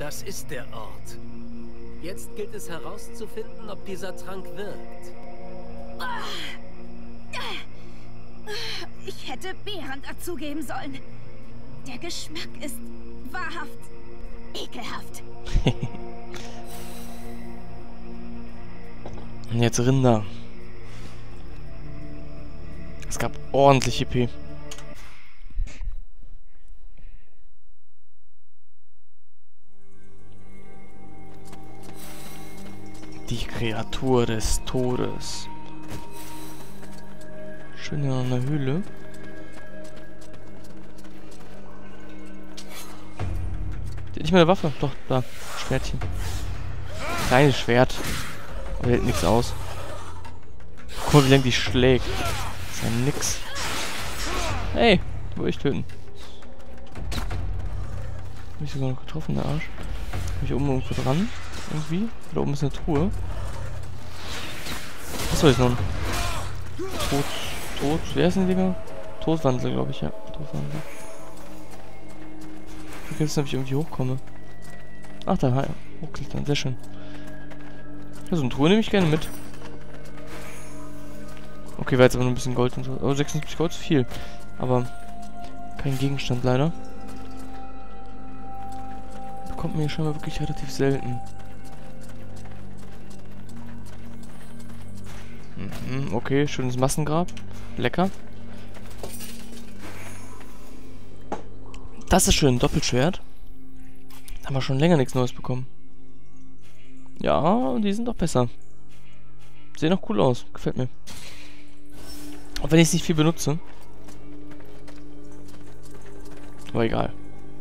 Das ist der Ort. Jetzt gilt es herauszufinden, ob dieser Trank wirkt. Ich hätte Beeren dazugeben sollen. Der Geschmack ist wahrhaft ekelhaft. Und jetzt Rinder. Es gab ordentlich EP. Die Kreatur des Todes. Schön in einer Höhle. Die hat nicht mehr eine Waffe. Doch, da. Schwertchen. Kleines Schwert. Aber hält nichts aus. Guck mal, wie lange die schlägt. Das ist ja nix. Hey, wollte ich töten. Hab ich sogar noch getroffen, der Arsch. Bin ich oben irgendwo dran? Irgendwie? Da oben ist eine Truhe. Achso, ist noch ein Tod. Wer ist denn, Digga? Todwandel, glaube ich, ja. Todwandel. Ich vergessen, ob ich irgendwie hochkomme. Ach, da, ja. Hochklettern, sehr schön. Ja, so eine Truhe nehme ich gerne mit. Okay, war jetzt aber nur ein bisschen Gold und so. Oh, 76 Gold ist viel. Aber kein Gegenstand leider. Bekommt mir scheinbar wirklich relativ selten. Okay, schönes Massengrab. Lecker. Das ist schön, Doppelschwert. Haben wir schon länger nichts Neues bekommen. Ja, die sind doch besser. Sehen auch cool aus. Gefällt mir. Auch wenn ich es nicht viel benutze. Aber egal.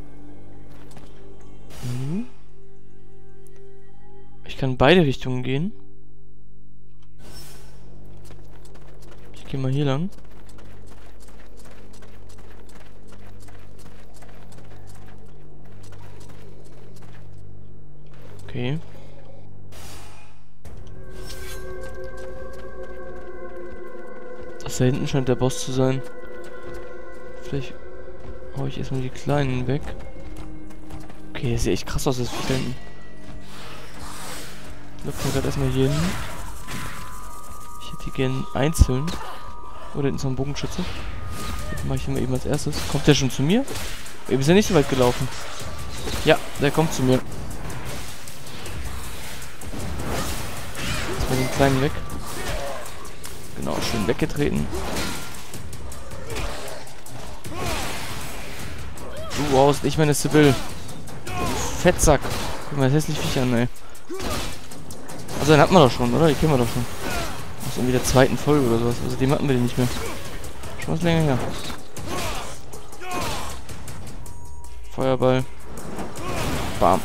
Ich kann in beide Richtungen gehen. Ich gehe mal hier lang. Okay. Das da hinten scheint der Boss zu sein. Vielleicht hau ich erstmal die Kleinen weg. Okay, das sieht echt krass aus, das Vieh da hinten. Ich glaube, gerade erstmal hier hin. Ich hätte die gern einzeln. Oder hinten so ein Bogenschütze. Das mache ich immer eben als erstes. Kommt der schon zu mir? Eben ist er nicht so weit gelaufen. Ja, der kommt zu mir. Erstmal den Kleinen weg. Genau, schön weggetreten. Du brauchst nicht meine Sibyl. Fettsack. Guck mal, das hässlich Viech an, ey. Also den hatten wir doch schon, oder? Die kennen wir doch schon. Aus irgendwie der zweiten Folge oder sowas. Also dem hatten wir den nicht mehr. Schon was länger her. Feuerball. Bam.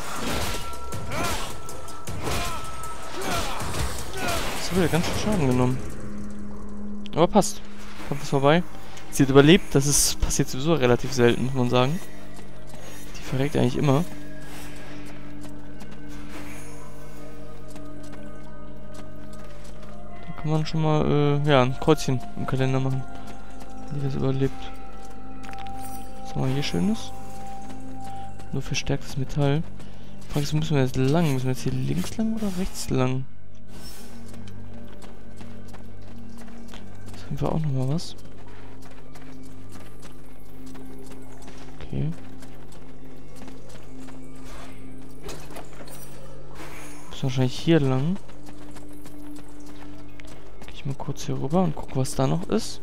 Das hat wieder ganz schön Schaden genommen. Aber passt. Kampf ist vorbei. Sie hat überlebt. Das ist passiert sowieso relativ selten, muss man sagen. Die verreckt eigentlich immer. Da kann man schon mal, ja, ein Kreuzchen im Kalender machen. Wenn die das überlebt. Was haben wir hier Schönes? Nur verstärktes Metall. Frage ist, müssen wir jetzt lang? Müssen wir jetzt hier links lang oder rechts lang? Jetzt haben wir auch nochmal was. Okay. Müssen wahrscheinlich hier lang. Gehe ich mal kurz hier rüber und gucke, was da noch ist.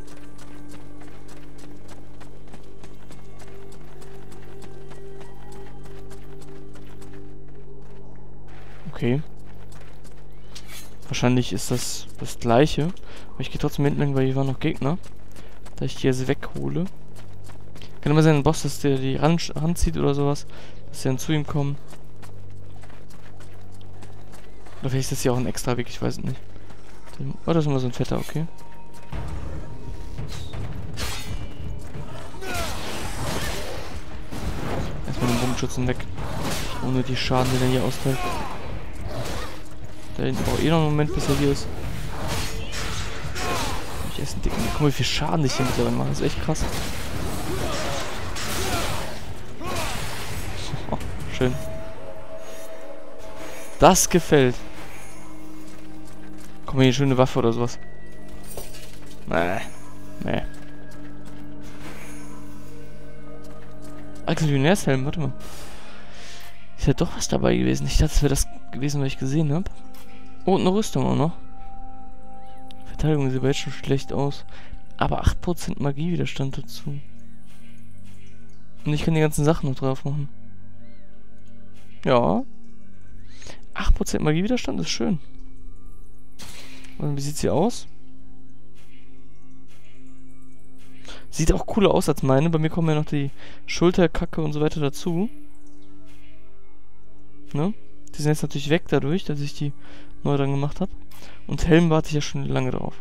Okay. Wahrscheinlich ist das das gleiche. Aber ich gehe trotzdem hinten lang, weil hier waren noch Gegner. Da ich die jetzt weghole. Kann immer sein, ein Boss, dass der die ranzieht oder sowas. Dass sie dann zu ihm kommen. Oder vielleicht ist das hier auch ein extra Weg, ich weiß es nicht. Oh, das ist immer so ein fetter, okay. Erstmal den Bogenschützen weg. Ohne die Schaden, den er hier austeilt. Da hinten braucht eh noch einen Moment, bis er hier ist. Ich esse einen dicken. Guck mal, wie viel Schaden ich hier mittlerweile mache. Das ist echt krass. Oh, Schön. Das gefällt. Komm, hier, schöne Waffe oder sowas. Nee. Millionärshelm, warte mal. Ist ja doch was dabei gewesen. Ich dachte, es wäre das gewesen, was ich gesehen habe. Oh, und eine Rüstung auch noch. Verteidigung sieht aber jetzt schon schlecht aus. Aber 8% Magiewiderstand dazu. Und ich kann die ganzen Sachen noch drauf machen. Ja. 8% Magiewiderstand ist schön. Und wie sieht's hier aus? Sieht auch cooler aus als meine. Bei mir kommen ja noch die Schulterkacke und so weiter dazu. Ne? Die sind jetzt natürlich weg dadurch, dass ich die neu dran gemacht habe. Und Helm warte ich ja schon lange drauf.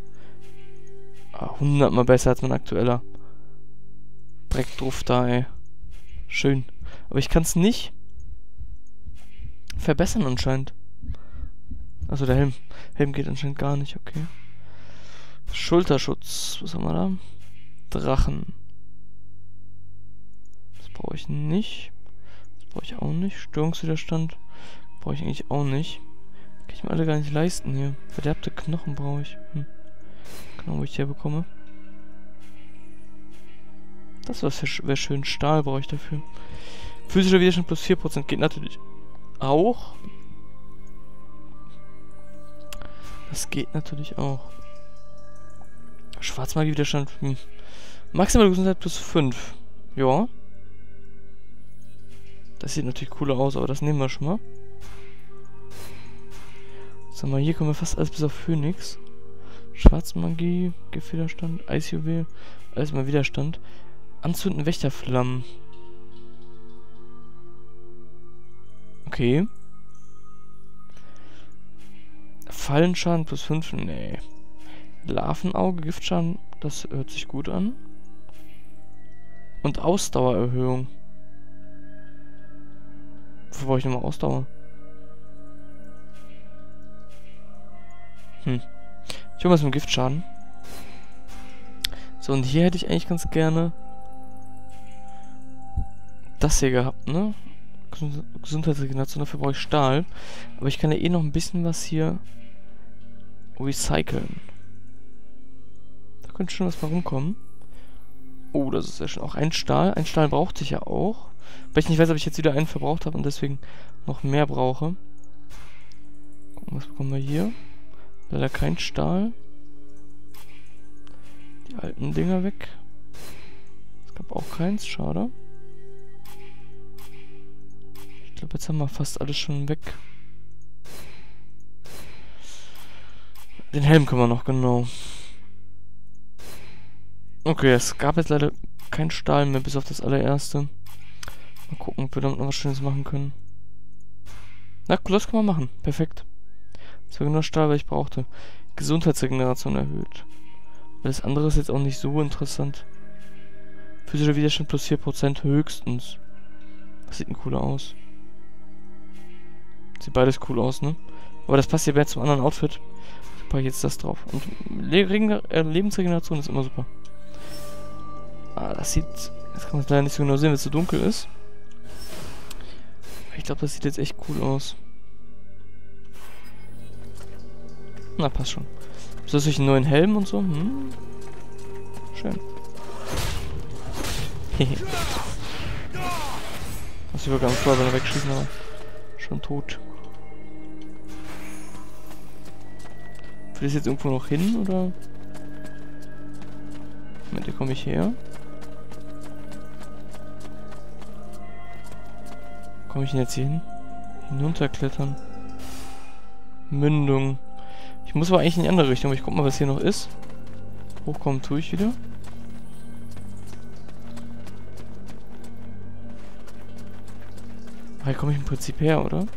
100 mal besser als mein aktueller. Dreck drauf da, ey. Schön. Aber ich kann es nicht verbessern anscheinend. Also der Helm. Helm geht anscheinend gar nicht, okay. Schulterschutz. Was haben wir da? Drachen. Das brauche ich nicht. Das brauche ich auch nicht. Störungswiderstand brauche ich eigentlich auch nicht. Kann ich mir alle gar nicht leisten hier. Verderbte Knochen brauche ich. Genau, wo ich die herbekomme. Das wäre schön. Stahl brauche ich dafür. Physischer Widerstand plus 4% geht natürlich auch. Das geht natürlich auch. Schwarzmagie-Widerstand. Maximale Gesundheit plus 5. Ja. Das sieht natürlich cooler aus, aber das nehmen wir schon mal. Sag mal, hier kommen wir fast alles bis auf Phönix. Schwarzmagie, Giftwiderstand, Eisjuwel, alles mal Widerstand. Anzünden Wächterflammen. Okay. Fallenschaden plus 5, nee. Larvenauge, Giftschaden, das hört sich gut an. Und Ausdauererhöhung. Wofür brauche ich nochmal Ausdauer? Ich hole mal so einen Giftschaden. So, und hier hätte ich eigentlich ganz gerne das hier gehabt, ne? Gesundheitsregeneration, dafür brauche ich Stahl. Aber ich kann ja eh noch ein bisschen was hier recyceln. Da könnte schon was mal rumkommen. Oh, das ist ja schon auch ein Stahl. Ein Stahl braucht sich ja auch. Weil ich nicht weiß, ob ich jetzt wieder einen verbraucht habe und deswegen noch mehr brauche. Gucken, was bekommen wir hier? Leider kein Stahl. Die alten Dinger weg. Es gab auch keins, schade. Ich glaube, jetzt haben wir fast alles schon weg. Den Helm können wir noch, genau. Okay, es gab jetzt leider keinen Stahl mehr, bis auf das allererste. Mal gucken, ob wir damit noch was Schönes machen können. Na, das kann man machen. Perfekt. Das war genau Stahl, was ich brauchte. Gesundheitsregeneration erhöht. Weil das andere ist jetzt auch nicht so interessant. Physischer Widerstand plus 4% höchstens. Das sieht ein cooler aus. Sieht beides cool aus, ne? Aber das passt ja mehr zum anderen Outfit. Ich packe jetzt das drauf. Und Lebensregeneration ist immer super. Das sieht... Jetzt kann man es leider nicht so genau sehen, weil es so dunkel ist. Ich glaube, das sieht jetzt echt cool aus. Na, passt schon. So ist durch einen neuen Helm und so. Schön. Hehe. Das über ganz klar, wenn er wegschießen, aber schon tot. Will das jetzt irgendwo noch hin, oder? Moment, hier komme ich her. Komme ich denn jetzt hier hin? Hinunterklettern. Mündung. Ich muss aber eigentlich in die andere Richtung, aber ich guck mal, was hier noch ist. Hochkommen tue ich wieder. Hier komme ich im Prinzip her, oder?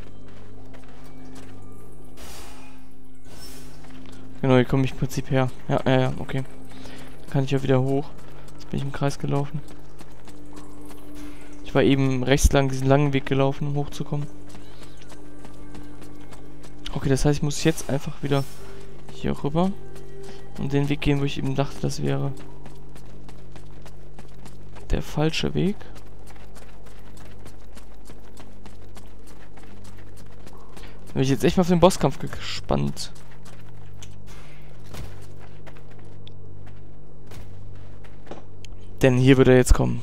Genau, hier komme ich im Prinzip her. Ja, okay. Dann kann ich ja wieder hoch. Jetzt bin ich im Kreis gelaufen. Ich war eben rechts lang diesen langen Weg gelaufen, um hochzukommen. Okay, das heißt, ich muss jetzt einfach wieder hier rüber und den Weg gehen, wo ich eben dachte, das wäre der falsche Weg. Bin ich jetzt echt mal auf den Bosskampf gespannt. Denn hier wird er jetzt kommen.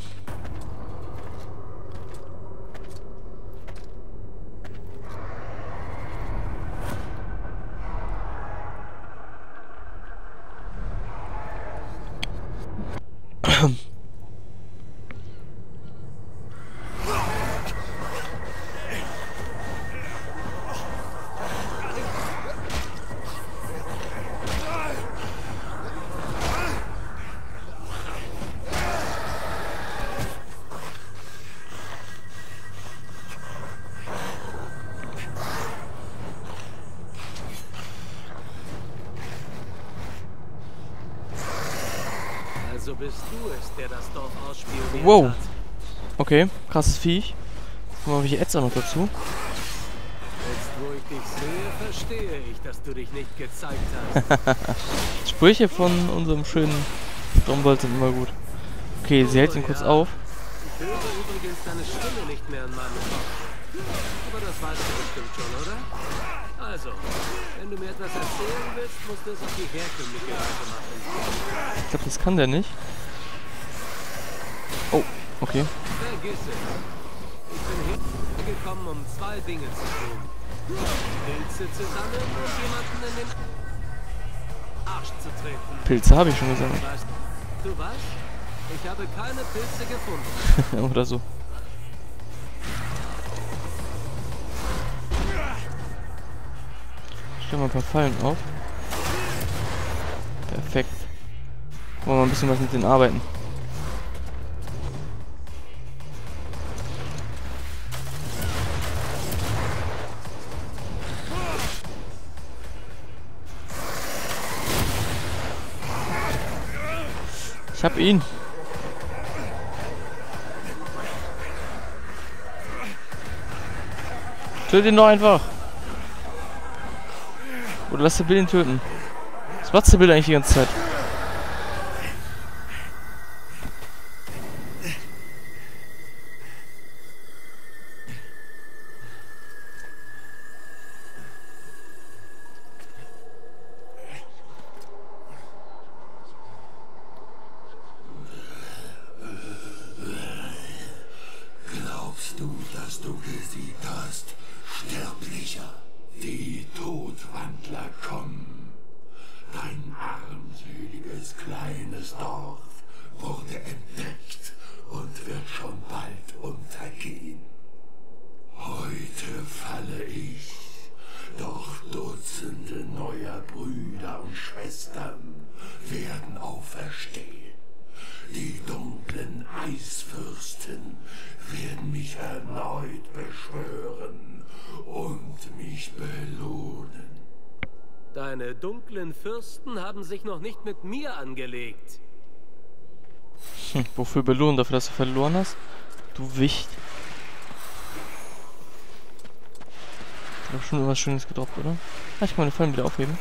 Also bist du es, der das Dorf ausspioniert Wow. hat. Okay, krasses Viech. Guck mal, welche Ads auch noch dazu. Jetzt, wo ich dich sehe, verstehe ich, dass du dich nicht gezeigt hast. Sprüche von unserem schönen Strombold sind immer gut. Okay, sie hält ihn kurz auf. Ich höre übrigens deine Stimme nicht mehr in meinem Kopf. Aber das weißt du bestimmt schon, oder? Also, wenn du mir etwas erzählen willst, musst du es auf die herkömmliche Weise machen. Ich glaube, das kann der nicht. Oh, okay. Vergiss es. Ich bin hergekommen, um zwei Dinge zu tun. Pilze zu sammeln und jemanden in den Arsch zu treten. Pilze habe ich schon gesammelt. Weißt du was? Ich habe keine Pilze gefunden. Oder so. Stellen wir ein paar Fallen auf. Perfekt. Wollen wir mal ein bisschen was mit denen arbeiten. Ich hab ihn. Töte ihn doch einfach. Oder lass den Bill ihn töten. Was macht der Bill eigentlich die ganze Zeit? Glaubst du, dass du gesiegt hast, Sterblicher? Die Todwandler kommen. Dein armseliges kleines Dorf wurde entdeckt und wird schon bald untergehen. Heute falle ich, doch Dutzende neuer Brüder und Schwestern werden auferstehen. Die dunklen Eisfürsten werden mich erneut beschwören und mich belohnen. Deine dunklen Fürsten haben sich noch nicht mit mir angelegt. Wofür belohnen? Dafür, dass du verloren hast? Du Wicht. Ich hab schon irgendwas Schönes gedroppt, oder? Ah, ich kann meine Fallen wieder aufheben.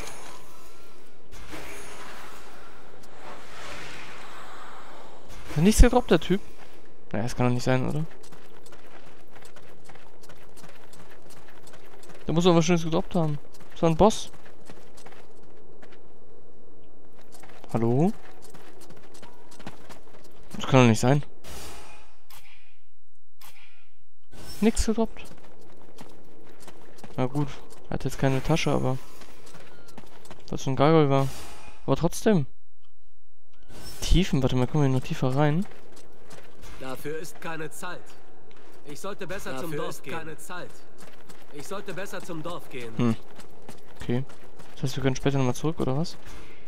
Hat nichts gedroppt, der Typ? Naja, das kann doch nicht sein, oder? Der muss doch was Schönes gedroppt haben. Das war ein Boss. Hallo? Das kann doch nicht sein. Nix gedroppt. Na gut, er hat jetzt keine Tasche, aber... Was so ein Gargoyle war. Aber trotzdem. Tiefen, warte mal, kommen wir noch tiefer rein. Dafür ist keine Zeit. Ich sollte besser zum Dorf gehen. Keine Zeit. Ich sollte besser zum Dorf gehen. Okay. Das heißt, wir können später nochmal zurück, oder was?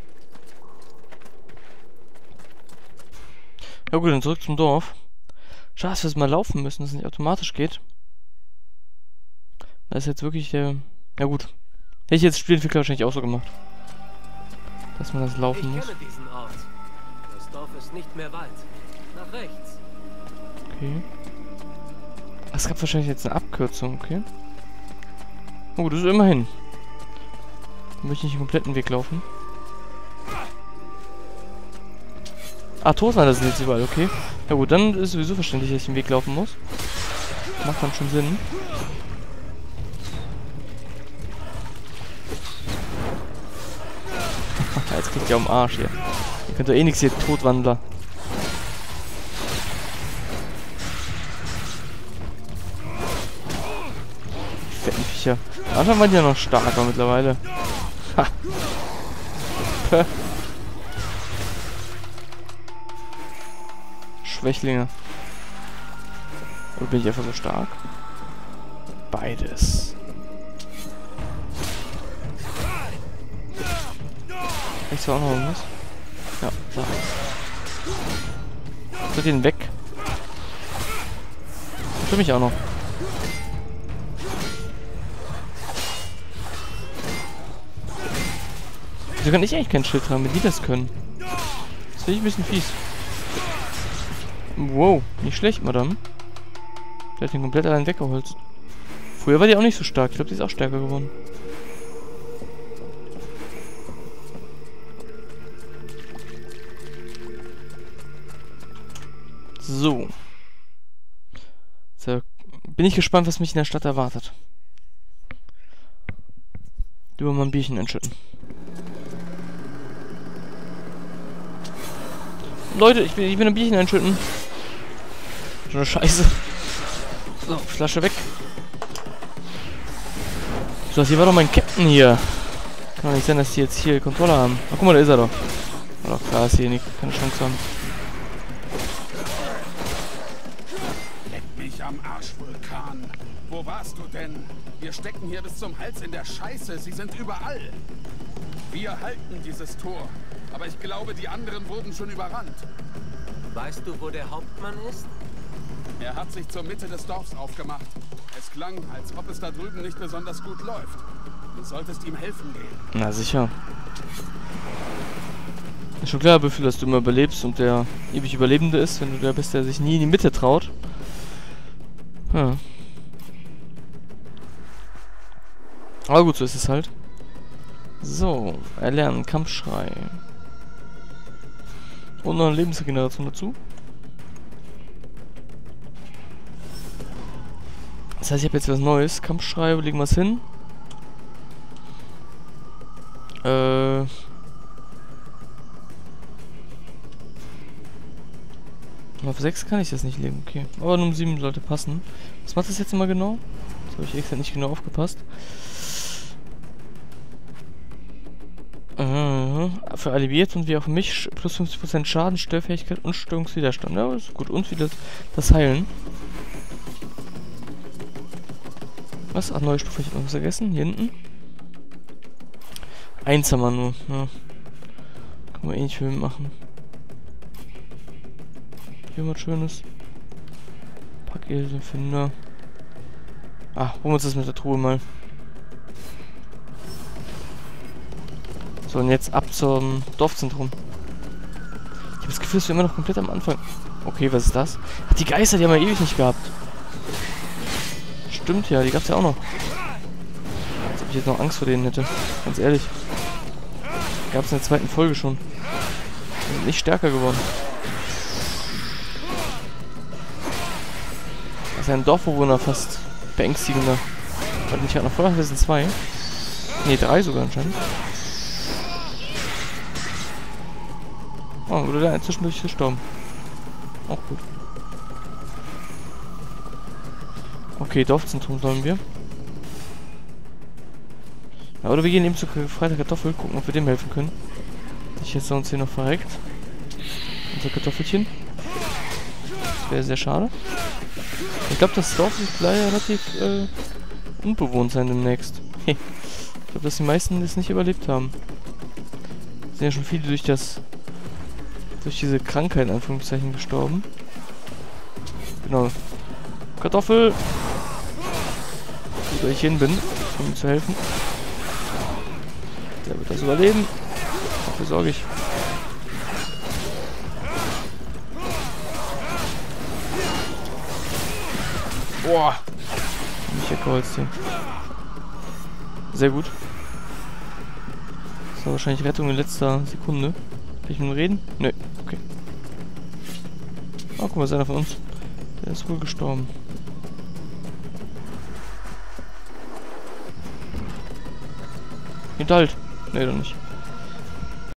Ja gut, dann zurück zum Dorf. Schade, dass wir es mal laufen müssen, dass es nicht automatisch geht. Das ist jetzt wirklich, ja gut. Hätte ich jetzt Spielentwickler wahrscheinlich auch so gemacht. Dass man das laufen muss. Ich kenne diesen Ort. Das Dorf ist nicht mehr weit. Nach rechts. Okay. Es gab wahrscheinlich jetzt eine Abkürzung, okay. Oh, das ist immerhin. Dann möchte ich nicht den kompletten Weg laufen. Ah, Todwandler sind jetzt überall, okay. Ja gut, dann ist sowieso verständlich, dass ich den Weg laufen muss. Macht dann schon Sinn. Ja, jetzt kriegt ihr am Arsch hier. Ihr könnt doch eh nichts hier, Todwandler. Die fetten Viecher. Anfang waren die ja noch starker mittlerweile. Ha. Puh. Schwächlinge. Oder bin ich einfach so stark? Beides. Rechts war auch noch irgendwas? Ja, da. Drück den weg. Stimmt mich auch noch. Wieso kann ich eigentlich kein Schild tragen, wenn die das können? Das finde ich ein bisschen fies. Wow, nicht schlecht, Madame. Der hat den komplett allein weggeholzt. Früher war die auch nicht so stark. Ich glaube, die ist auch stärker geworden. So. Bin ich gespannt, was mich in der Stadt erwartet. Lieber mal ein Bierchen einschütten. Leute, ich bin ein Bierchen einschütten. So eine Scheiße. So, Flasche weg. So, hier war doch mein Captain hier. Kann doch nicht sein, dass die jetzt hier Kontrolle haben. Ach, guck mal, da ist er doch. War doch klar, dass die hier nicht, keine Chance haben. Leck mich am Arsch, Vulkan. Wo warst du denn? Wir stecken hier bis zum Hals in der Scheiße. Sie sind überall. Wir halten dieses Tor. Aber ich glaube, die anderen wurden schon überrannt. Weißt du, wo der Hauptmann ist? Er hat sich zur Mitte des Dorfs aufgemacht. Es klang, als ob es da drüben nicht besonders gut läuft. Du solltest ihm helfen gehen. Na sicher. Ist schon klar, Befehl, dass du immer überlebst und der ewig Überlebende ist, wenn du der bist, der sich nie in die Mitte traut. Ja. Aber gut, so ist es halt. So, erlernen, Kampfschrei. Und noch eine Lebensregeneration dazu. Das heißt, ich habe jetzt was Neues. Kampfschrei, wo legen wir es hin? Auf 6 kann ich das nicht legen, okay. Aber nur um 7 sollte passen. Was macht das jetzt immer genau? Das habe ich extra nicht genau aufgepasst. Für Alliiert und wie auch mich plus 50% Schaden, Störfähigkeit und Störungswiderstand. Ja, ist gut. Und wieder das Heilen. Was? Ach, neue Stufe. Ich habe noch was vergessen. Hier hinten. 1 haben wir nur. Ja. Kann man eh nicht viel machen. Hier was Schönes. Packeselfinder. Ah, holen wir uns das mit der Truhe mal. So, und jetzt ab zum Dorfzentrum. Ich habe das Gefühl, dass wir immer noch komplett am Anfang... Okay, was ist das? Ach, die Geister, die haben wir ewig nicht gehabt. Stimmt ja, die gab's ja auch noch. Als ob ich jetzt noch Angst vor denen hätte. Ganz ehrlich. Gab's in der zweiten Folge schon. Die sind nicht stärker geworden. Das ist ja ein Dorfbewohner fast beängstigender. Weil nicht gerade noch vorher, wir sind 2. Ne, 3 sogar anscheinend. Oh, wurde der zwischendurch gestorben. Auch gut. Okay, Dorfzentrum sollen wir. Ja, oder wir gehen eben zu Freitag Kartoffel, gucken, ob wir dem helfen können. Ich jetzt sonst hier noch verreckt. Unser Kartoffelchen. Das wäre sehr schade. Ich glaube, das Dorf wird leider relativ unbewohnt sein demnächst. Ich glaube, dass die meisten das nicht überlebt haben. Es sind ja schon viele durch diese Krankheit in Anführungszeichen gestorben. Genau. Kartoffel! Gut, dass ich hin bin, um ihm zu helfen. Der wird das überleben. Dafür sorge ich. Boah! Mich geholzt hier. Sehr gut. Das war wahrscheinlich Rettung in letzter Sekunde. Kann ich mit ihm reden? Nö. Okay. Oh, guck mal, ist einer von uns. Der ist wohl gestorben. Hinterhalt. Nee, doch nicht.